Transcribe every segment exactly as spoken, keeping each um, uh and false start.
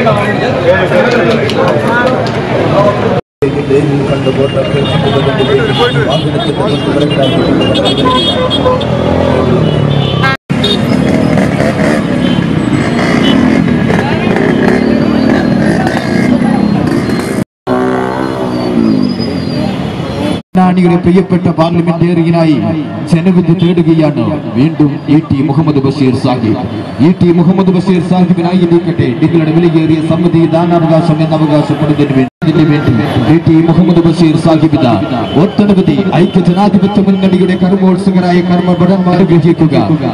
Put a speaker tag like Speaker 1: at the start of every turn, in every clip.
Speaker 1: ാണിയുടെ പ്രിയപ്പെട്ട പാർലമെന്റേറിയനായി ജനവിധി തേടുകയാണ് വീണ്ടും E T Muhammad Basheer Sahib. E T Muhammad Basheer സാഹിബിനായി ഇരിക്കട്ടെ നിങ്ങളുടെ വിലയേറിയ സമ്മതി ദാനാവകാശം എന്ന് അവകാശപ്പെടുന്നതിന് വേണ്ടി ഇ ടി മുഹമ്മദ് ബഷീർ സാഹിബിത ഒട്ടനവധി ഐക്യ ജനാധിപത്യ മുന്നണിയുടെ കർമ്മോത്സുകരായ കർമ്മഭടന്മാർ ഗ്രഹിക്കുക.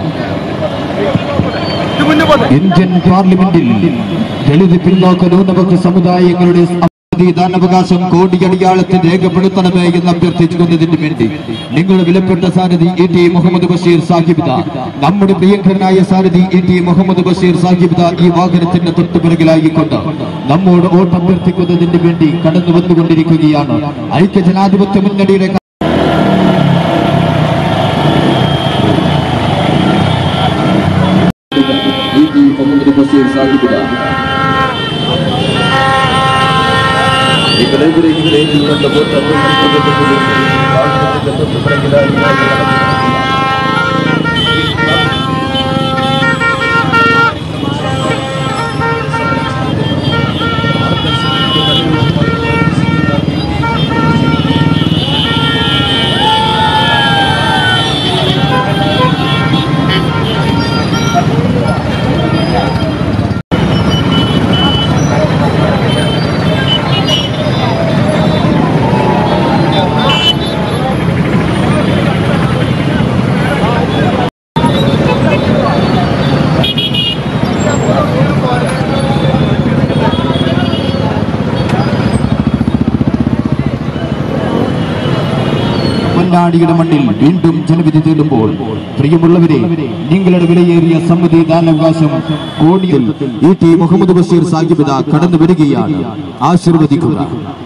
Speaker 1: ഇന്ത്യൻ പാർലമെന്റിൽ ദളിത് പിന്നോക്ക ന്യൂനപക്ഷ സമുദായങ്ങളുടെ ദാനാവകാശം കോടിയടിയാളത്തിൽ രേഖപ്പെടുത്തണമേ എന്ന് അഭ്യർത്ഥിക്കുന്നതിന് വേണ്ടി നിങ്ങളുടെ വിലപ്പെട്ട സാരഥി ഇ ടി മുഹമ്മദ് ബഷീർ സാഹിബിത, നമ്മുടെ പ്രിയങ്കരനായ സാരഥി ഇ ടി മുഹമ്മദ് ബഷീർ സാഹിബിത ഈ വാഹനത്തിന്റെ തൊട്ടുപിറകിലായിക്കൊണ്ട് നമ്മോട് വോട്ട് അഭ്യർത്ഥിക്കുന്നതിന് വേണ്ടി കടന്നു വന്നുകൊണ്ടിരിക്കുകയാണ്. ഐക്യ ജനാധിപത്യ മുന്നണിയുടെ ഇ ടി മുഹമ്മദ് ബഷീർ സാഹിബിത ാണിയുടെ മണ്ണിൽ വീണ്ടും ജനവിധി തേടുമ്പോൾ പ്രിയമുള്ളവരെ നിങ്ങളുടെ വിലയേറിയ സമ്മതി ദാനാവകാശം കോടിയിൽ ഇ ടി മുഹമ്മദ് ബഷീർ സാഹിബിത കടന്നു വരികയാണ്. ആശീർവദിക്കുക.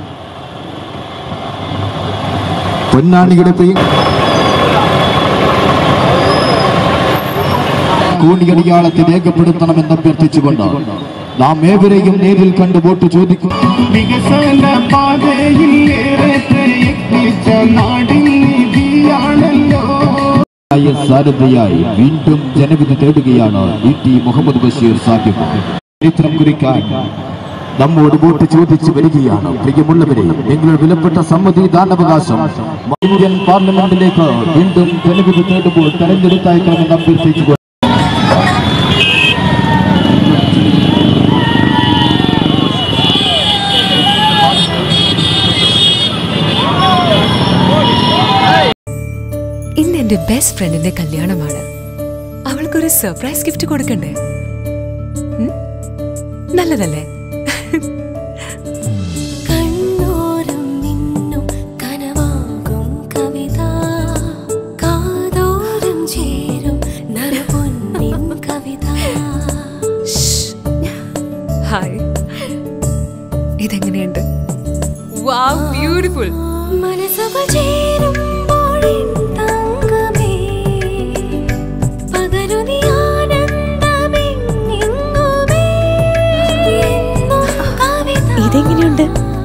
Speaker 1: പൊന്നാണിയുടെ പ്രിയ കോടിയടിയാളത്തെ രേഖപ്പെടുത്തണമെന്ന് അഭ്യർത്ഥിച്ചുകൊണ്ട് നാം ഏവരെയും നേരിൽ കണ്ട് വോട്ട് ചോദിക്കും. വികസന പാതയിൽ സാരഥിയായി വീണ്ടും ജനവിധി തേടുകയാണ് ഇ ടി മുഹമ്മദ് ബഷീർ സാഹിബ്. ചരിത്രം കുറിക്കാൻ നമ്മോട് വോട്ട് ചോദിച്ചു വരികയാണ്. പ്രിയമുള്ളവരെ നിങ്ങളുടെ വിലപ്പെട്ട സമ്മതി ദാനാവകാശം ഇന്ത്യൻ പാർലമെന്റിലേക്ക് വീണ്ടും ജനവിധി തേടുമ്പോൾ തെരഞ്ഞെടുത്തയക്കണമെന്ന് അഭ്യർത്ഥിച്ചു.
Speaker 2: ഇന്ന് എന്റെ ബെസ്റ്റ് ഫ്രണ്ടിന്റെ കല്യാണമാണ്. അവൾക്കൊരു സർപ്രൈസ് ഗിഫ്റ്റ് കൊടുക്കണ്ടേ? നല്ലതല്ലേ? ഹായ്, ഇതെങ്ങനെയുണ്ട്? Wow, beautiful. ഇതെങ്ങനെയുണ്ട്?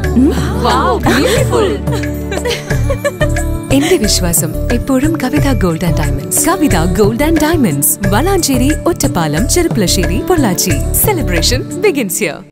Speaker 2: എന്റെ വിശ്വാസം എപ്പോഴും Kavitha gold and diamonds. Kavitha gold and diamonds, Valanchery, Ottapalam, Cherpulassery, Pollachi. Celebration begins here.